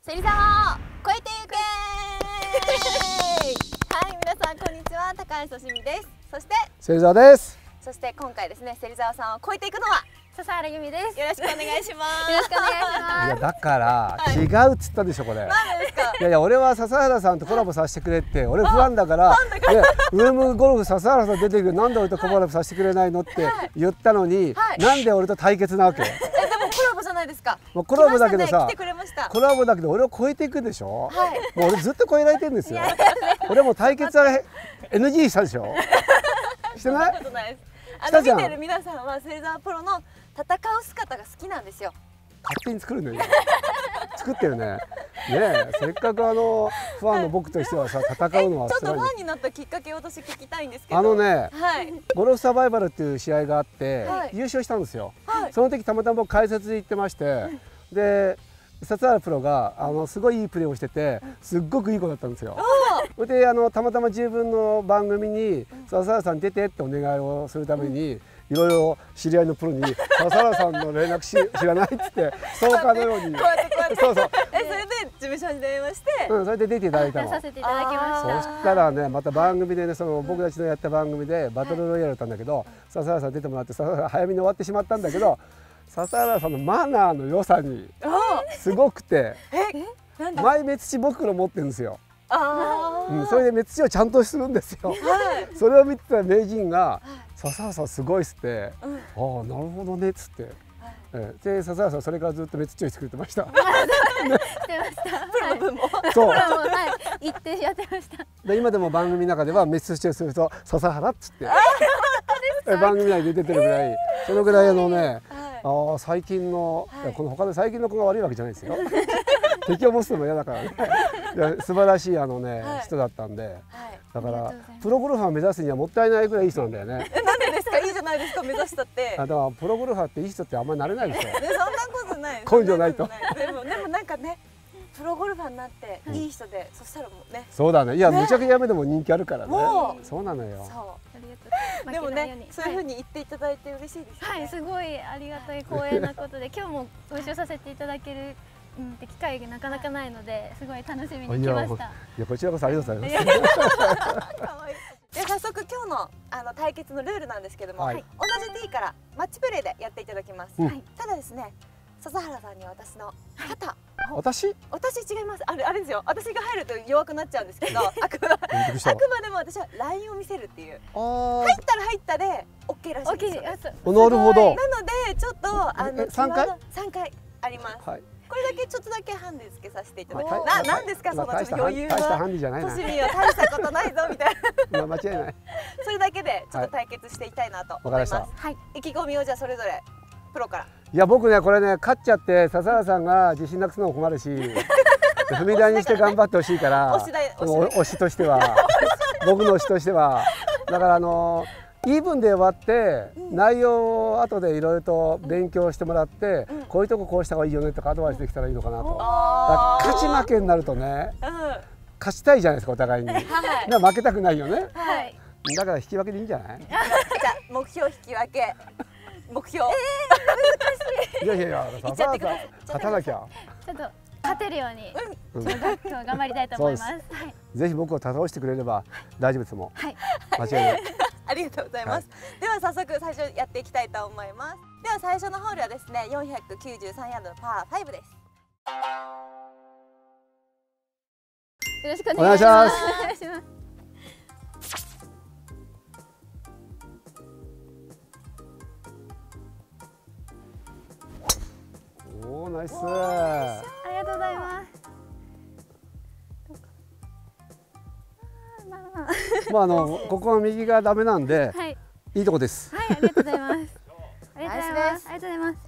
芹沢を超えてゆけはい、皆さんこんにちは、高橋俊美です。そして芹沢です。 そして今回ですね、芹沢さんを超えていくのは笹原由美です。 よろしくお願いしますよろしくお願いします。 いやだから、違うっつったでしょこれ。 何ですか。 いやいや、俺は笹原さんとコラボさせてくれって、俺ファンだから、ウェムゴルフ笹原さん出てくる、なんで俺とコラボさせてくれないのって言ったのに、なんで俺と対決なわけ？ でもコラボじゃないですか。 もうコラボだけどさ、 来てくれました。 コラボだけど俺を超えていくでしょ。もう俺ずっと超えられてるんですよ。俺も対決は NG したでしょ。してない？ そんなことないです。見てる皆さんは芹沢プロの戦う姿が好きなんですよ。 勝手に作るのよ。作ってるね。ねえ、せっかくファンの僕としてはさ、戦うのはちょっとファンになったきっかけを私聞きたいんですけど。ゴルフサバイバルっていう試合があって、優勝したんですよ。その時たまたま僕解説で行ってまして、で笹原プロがすごいいいプレーをしてて、すっごくいい子だったんですよ。それでたまたま自分の番組に笹原さん出てってお願いをするために、いろいろ知り合いのプロに笹原さんの連絡知らないっつってストーカーのようにそうそう、 それで事務所に電話して、 それで出ていただいたの。 させていただきました。 そしたらね、また番組でね、僕たちのやった番組でバトルロイヤルだったんだけど、笹原さん出てもらって、笹原早めに終わってしまったんだけど、笹原さんのマナーの良さにすごくて、前目土袋持ってるんですよ。それで目土をちゃんとするんですよ。それを見てた名人が「笹原さんすごい」っつって「ああなるほどね」っつって。で笹原さんそれからずっと目土をしてくれてました。してました。 プロの分も。 そう。言ってやってました。 で今でも番組の中では目土をすると笹原っつって番組内で出てるぐらい、そのぐらいね、最近のこの他の最近の子が悪いわけじゃないですよ。敵を持つのも嫌だからね。素晴らしい人だったんで、だからプロゴルファー目指すにはもったいないぐらいいい人なんだよね。 なんでですか。いいじゃないですか、目指したって。 だからプロゴルファーっていい人ってあんまりなれないでしょ。 そんなことない。 根性ないと。 でもなんかね、プロゴルファーになっていい人で、そしたらもうね。 そうだね。いやめちゃくちゃやめでも人気あるからね。そうなのよ。 でもね、そういう風に言っていただいて嬉しいですね。 はい、すごいありがたい光栄なことで、今日もご一緒させていただける機会がなかなかないので、すごい楽しみに来ました。 いやこちらこそありがとうございます。 で早速今日の対決のルールなんですけども、同じティーからマッチプレーでやっていただきます。ただですね、笹原さんには私の肩、私違います。あれですよ。私が入ると弱くなっちゃうんですけど、あくまでも私はラインを見せるっていう。入ったら入ったで OK らしいですよ。 なるほど。なのでちょっと3回あります。これだけちょっとだけハンデ付けさせていただきます。なんですかその余裕は。 大したハンデじゃないな。 年には大したことないぞみたいな。 間違いない。 それだけでちょっと対決していきたいなと思います。意気込みをじゃあそれぞれプロから。 いや僕ねこれね勝っちゃって笹原さんが自信なくすのも困るし、踏み台にして頑張ってほしいから、推しとしては僕の推しとしては、だからイーブンで終わって内容を後でいろいろと勉強してもらって、こういうとここうした方がいいよねとかアドバイスできたらいいのかなと。勝ち負けになるとね、勝ちたいじゃないですかお互いに。負けたくないよね。だから引き分けでいいんじゃない？ じゃあ目標引き分け。目標。 難しい。いや笹原さん勝たなきゃ。 ちょっと勝てるように今日頑張りたいと思います。 ぜひ僕を倒してくれれば大丈夫ですもん。間違いない。 ありがとうございます。では早速最初やっていきたいと思います。では最初のホールはですね、493ヤードのパー5です。 よろしくお願いします。 おおナイス。 ありがとうございます。 まあここは右がダメなんで、いいとこです。 はい、ありがとうございます。ありがとうございます。ありがとうございます。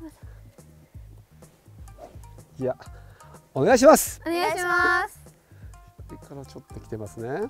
いや、お願いします。 お願いします。 これからちょっと来てますね。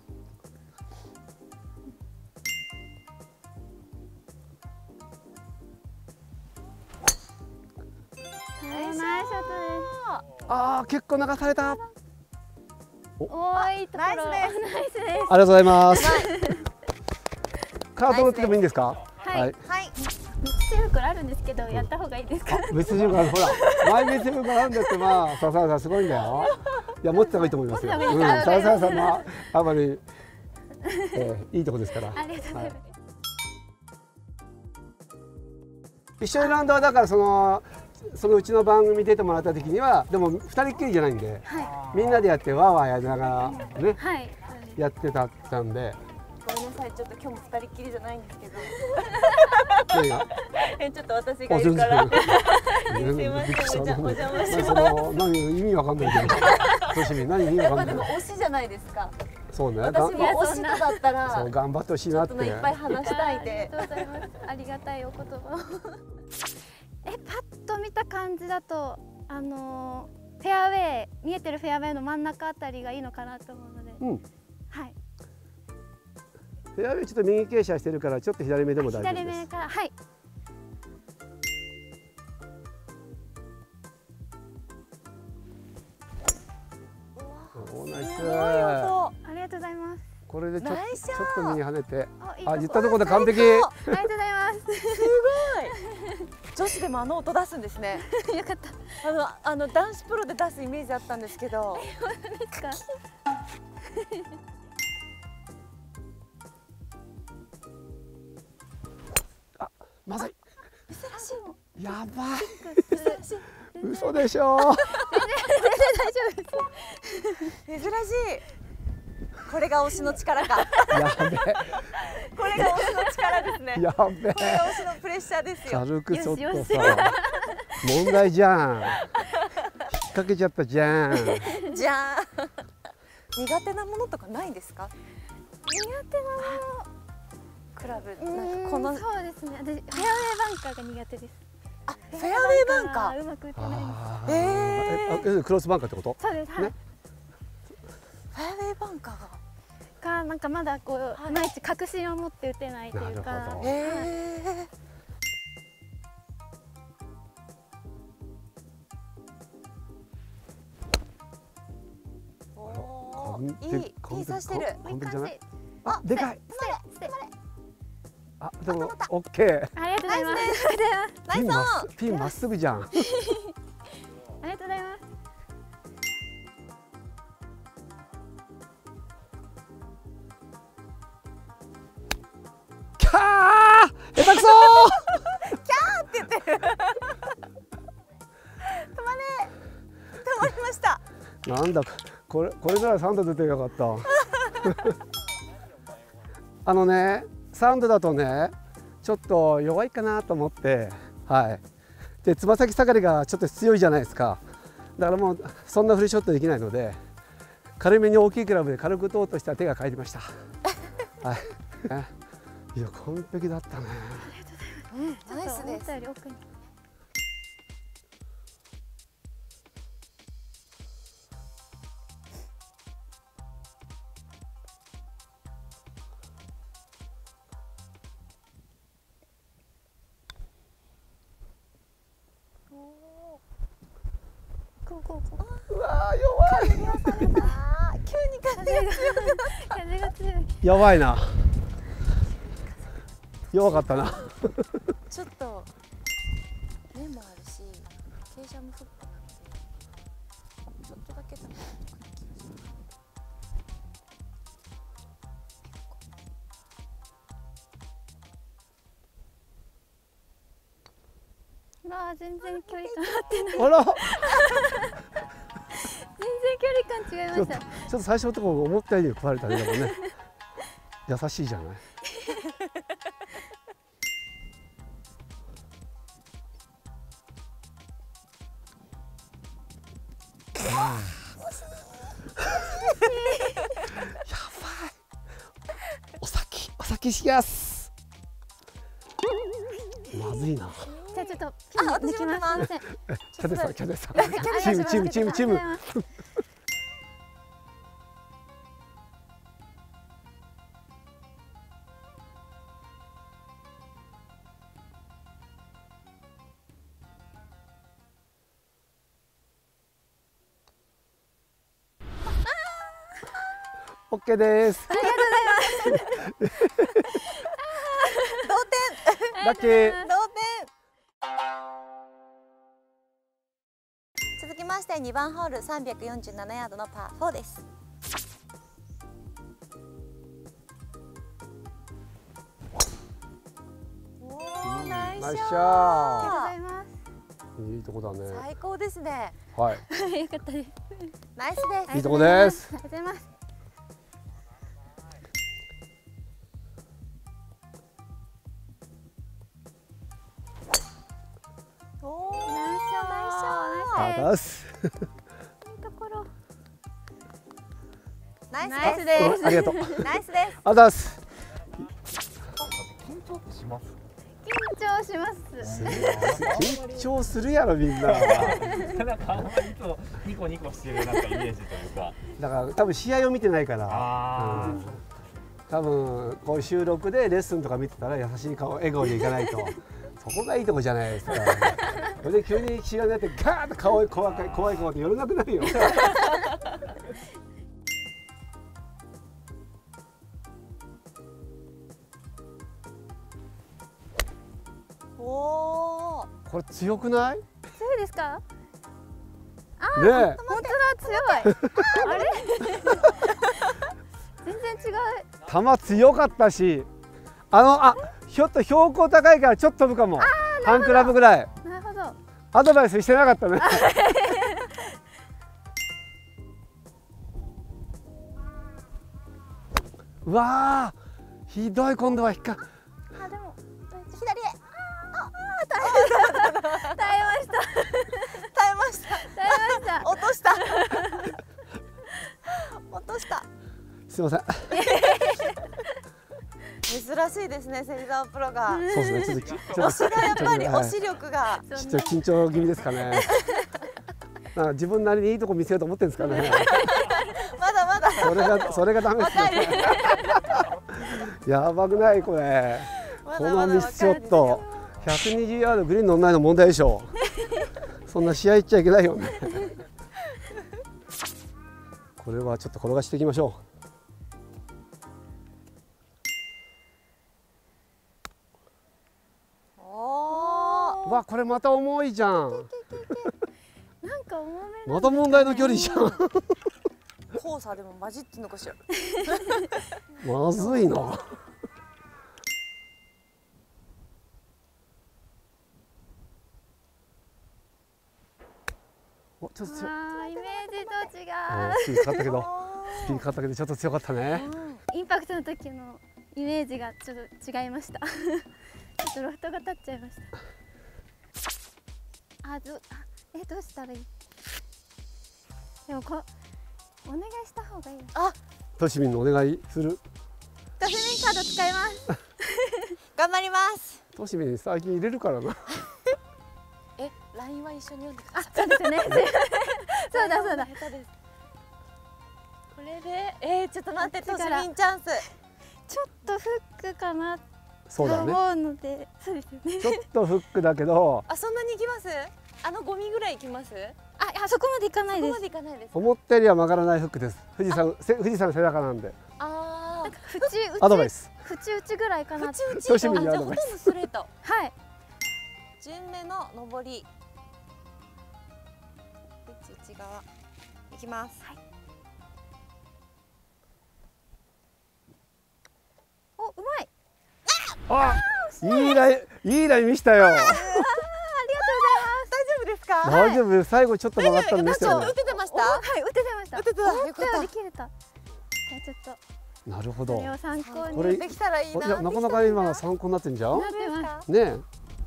ナイスショットです。 ああ、結構流された。 いいところ。ナイスです。 ありがとうございます。カード乗っててもいいんですか。 はい。 手袋あるんですけど、やった方がいいですか？ メッセージ袋、ほら、マイメッセージ袋あるんだって、まあ、笹原さんすごいんだよ。いや、持ってた方がいいと思いますよ。笹原さんのあまり、いいとこですから。 ありがとうございます。 一緒にラウンドはだからそのうちの番組出てもらった時にはでも2人っきりじゃないんで、みんなでやってワーワーやりながらね、やってたんで。 ごめんなさい、ちょっと今日も2人っきりじゃないんですけど。 何が？ ちょっと私がいるから。すいません、お邪魔します。 何意味わかんないけど。どうしみ、何意味わかんない。 でも推しじゃないですか。 そうね。 私も推しとだったら。 そう頑張ってほしいなって。 いっぱい話したいで。 ありがとうございます。ありがたいお言葉を。パッと見た感じだとフェアウェイ見えてるフェアウェイの真ん中あたりがいいのかなと思うので、はい。 フェアウェイちょっと右傾斜してるからちょっと左目でも大丈夫です。 左目から、はい。 ナイス。 ありがとうございます。 これでちょっと右跳ねて、言ったところで完璧。 ありがとうございます。 すごい。女子でもあの音出すんですね。 よかった。 男子プロで出すイメージあったんですけど。 本当ですか。 あ、まずい。 珍しい。 やばい。嘘でしょ。 全然大丈夫です。珍しい。これが推しの力か。 やべ。 これが推しの力ですね。 やべ。 これが推しのプレッシャーですよ。 軽くちょっとさ。問題じゃん。引っ掛けちゃったじゃん。 じゃん。苦手なものとかないんですか？ 苦手なもの。 クラブなんかこの。 そうですね。私フェアウェイバンカーが苦手です。 あ、フェアウェイバンカー。 うまく打てないんです。クロスバンカーってこと？ そうです。はい。 フェアウェイバンカーがなんかまだこういまいち確信を持って打てないというか。 いい刺してる。 完璧じゃない？あ、でかい。あ、でもオッケー。 ありがとうございます。 ピンまっすぐじゃん。 ありがとうございます。 キャー、下手くそー。 キャーって言ってる。止まりました。 なんだこれならサウンド出てよかった。サウンドだとね、ちょっと弱いかなと思って、はい。で、つま先下がりがちょっと強いじゃないですか。だからもうそんなフリーショットできないので、軽めに大きいクラブで軽く打とうとしたら手が返りました。はい。いや、完璧だったね。 ありがとうございます。ナイスです。 うわー、弱い。 急に風が強い。 やばいな。弱かったな。 ちょっと目もあるし、傾斜もフックなんで、ちょっとだけダメな気がする。 全然距離感合ってない。 あら。 全然距離感違いました。 ちょっと最初のところ思ったより食われたね。でもね。優しいじゃない。やばい。お先しやす。まずいな。 じゃあちょっとピン抜きます。すみません。 キャデさん、チーム。オッケーです。 ありがとうございます。 同点。 ラッキー。 同点。 して2番ホール347ヤードのパー4です。おー、ナイスショット。ありがとうございます。 いいとこだね。 最高ですね。 はい。 よかったです。 ナイスです。 いいとこです。 ありがとうございます。 おー、ナイスショット。 ありがとうございます。 いいところ。 ナイスです。 ありがとう。 ナイスです。 ありがとうございます。 緊張します。 緊張します。 緊張するやろみんな。 なんかあんまりいつもニコニコしてるなんかイメージというか。 だから多分試合を見てないから。多分こう収録でレッスンとか見てたら優しい顔笑顔でいかないと。そこがいいとこじゃないですか。それで急に試合になってガーッと顔怖い顔で寄れなくなるよ。 おお。 これ強くない？ 強いですか？あ、 ねえ。 本当だ、強い。あれ？全然違う。 球強かったし、ひょっと標高高いからちょっと飛ぶかも。半クラブぐらい。 なるほど。 アドバイスしてなかったね。うわー、ひどい、今度は引っか。 あ、でも左へ。 耐えました。 耐えました。 耐えました。 落とした。落とした。 すみません。 珍しいですね、芹沢プロが。 そうですね、 押しがやっぱり押し力が。 ちょっと緊張気味ですかね。なんか自分なりにいいとこ見せようと思ってるんですかね。 まだまだ。 それがダメですね。やばくないこれ。このミスショット、120ヤードグリーン乗んないの問題でしょ。そんな試合行っちゃいけないよね。これはちょっと転がしていきましょう。わ、これまた重いじゃん。 なんか重め。 また問題の距離じゃん。 交差でも混じってんのかしら。 まずいな。お、ちょっと強い。 イメージと違う。 スピードかかったけど、ちょっと強かったね。 インパクトの時のイメージがちょっと違いました。ちょっとロフトが立っちゃいました。どうしたらいい？でもお願いした方がいい。 あ、 としみんのお願いする。 としみんカード使います。 頑張ります。 としみん最近入れるからな。 ラインは一緒に読んでください。 そうですね。そうだそうだ。 これで、ちょっと待って、としみんチャンス。 ちょっとフックかなとそうだね。 思うので、そうですよね。 ちょっとフックだけど。 あ、そんなに行きます？5ミリぐらい行きます？ あそこまで行かないです。 そこまで行かないです。 思ったよりは曲がらないフックです。富士山背中なんで。 なんかアドバイス。 縁打ちぐらいかな。 縁打ち。 としみんにアドバイス。 ほとんどストレート。 はい。 順目の上り。内側。行きます。はい。 お、うまい。 あ、いいライン見したよ。大丈夫、最後ちょっと曲がったんですよね。 打ててました？ はい、打ててました。 打ててた。よかった。 できれた。じゃあちょっと。 なるほど。 これを参考に。 これできたらいいな。 なかなか今参考になってんじゃん。 なってます。 ねえ。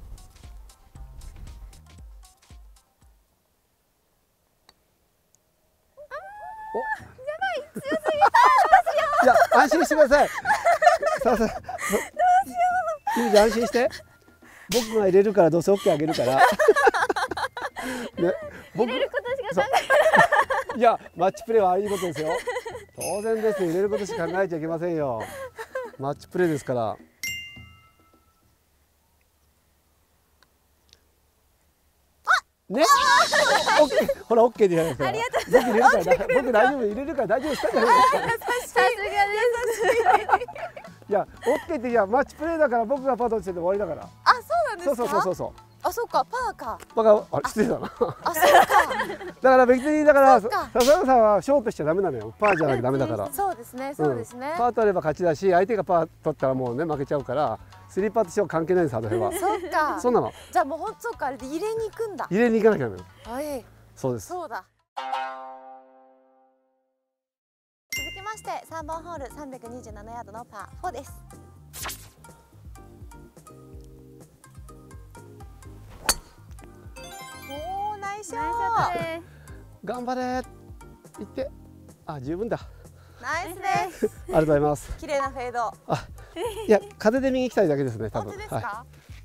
強すぎた。 いや、安心してください。どうしよう。君じゃ安心して。僕が入れるからどうせ OK あげるから。ね、 入れることしか考えない。 いや、マッチプレーはいいことですよ。当然です。入れることしか考えちゃいけませんよ。マッチプレーですから。ね、ほら OK でやるから。僕入れるから僕大丈夫入れるから大丈夫したじゃないですか。 さすがです。 いや OK っていやマッチプレーだから僕がパドルしてて終わりだから。 あ、そうなんですか。 そう。 あ、そうか、パーか。 パーが失礼だな。 あ、そうか。 だから別に笹原さんはショートしちゃダメなのよ。パーじゃなきゃダメだから。 そうですね、そうですね。 パー取れば勝ちだし、相手がパー取ったらもうね負けちゃうから、3パーとしては関係ないんです、あの辺は。 そうか。 そうなの。 じゃあもう本当そうか、あれで入れに行くんだ。 入れに行かなきゃダメよ。 はい。 そうです。 そうだ。続きまして3番ホール327ヤードのパー4です。おー、ナイスショット。 頑張れ。いって。あ、十分だ。 ナイスです。 ありがとうございます。 綺麗なフェード。 あ、いや、風で右行きたいだけですね、多分。 本当ですか。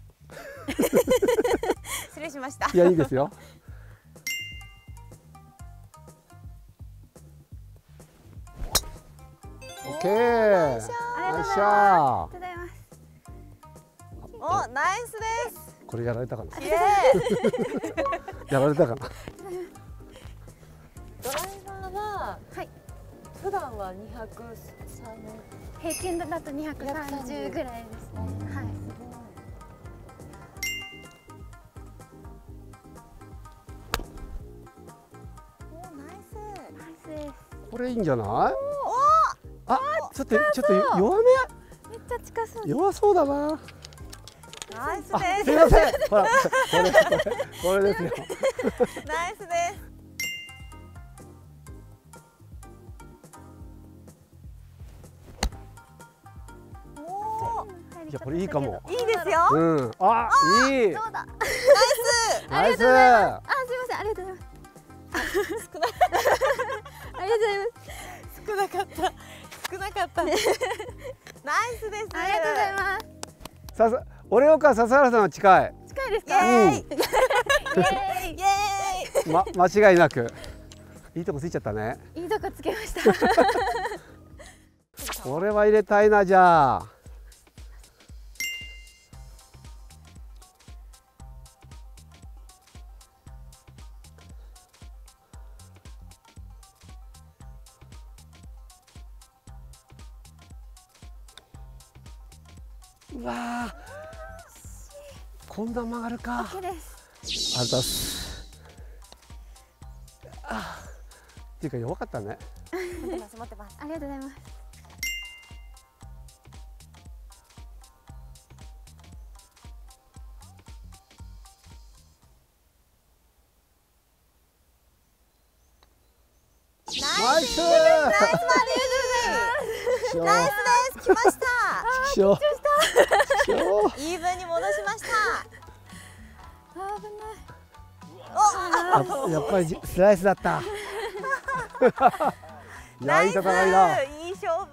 失礼しました。 いや、いいですよ。オッケー。 ありがとうございます。 お、ナイスです。 これやられたかな。 イエーイ。 やられたかな。 ドライバーは、はい、普段は203、 平均だと230ぐらいですね。はい。 お、ナイス。 ナイスです。 これいいんじゃない？あ、ちょっと弱め。 めっちゃ近そう。 弱そうだな。 ナイスです。 すみません。ほら、これですよ。 ナイスです。 いや、これいいかも。 いいですよ。 うん、あ、いい。 そうだ。 ナイス。 ありがとうございます。あ、すみません、ありがとうございます。 少ない。 ありがとうございます。 少なかった。少なかった。ナイスです。 ありがとうございます。 俺岡笹原さんは近い。 近いですか。 イエーイ。 イエーイ。 イエーイ。 間違いなく。いいとこついちゃったね。 いいとこつけました。 これは入れたいな、じゃあ。うわー、こんな曲がるか。 OKです。 ありがとうございます。あ、っていうか弱かったね。 持ってます、持ってます。 ありがとうございます。 ナイス。ナイスバーディー。ナイスです。来ました。 緊張した。 イーブンに戻しました。 危ない。 やっぱりスライスだった。いや、いい戦いだ。 いい勝負。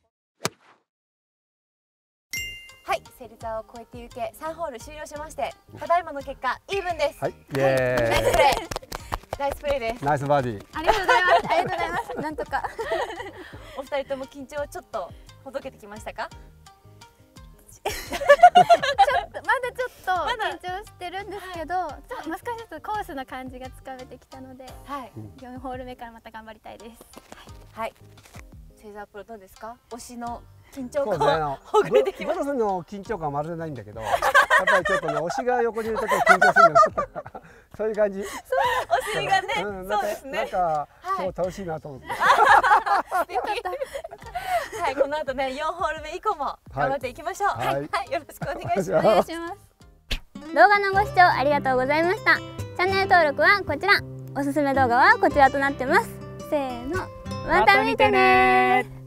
はい、芹沢を越えて行け3ホール終了しまして、ただいまの結果イーブンです。 はい、イエーイ。 ナイスプレー。ナイスプレーです。 ナイスバーディー。 ありがとうございます。ありがとうございます。なんとか。 お二人とも緊張をちょっとほどけてきましたか？ まだちょっと緊張してるんですけど、もしかしたらコースの感じがつかめてきたので、 はい、 4ホール目からまた頑張りたいです。 はい。芹沢プロどうですか？推しの緊張感をほぐれてきました。 ゴルフの緊張感はまるでないんだけど、やっぱりちょっとね、推しが横にいると緊張するんだよ。そういう感じ。 お尻がね、そうですね。 なんか今日楽しいなと思って。 はい、この後ね、4ホール目以降も頑張っていきましょう。はい、よろしくお願いします。 お願いします。動画のご視聴ありがとうございました。チャンネル登録はこちら。おすすめ動画はこちらとなってます。せーの、また見てねー。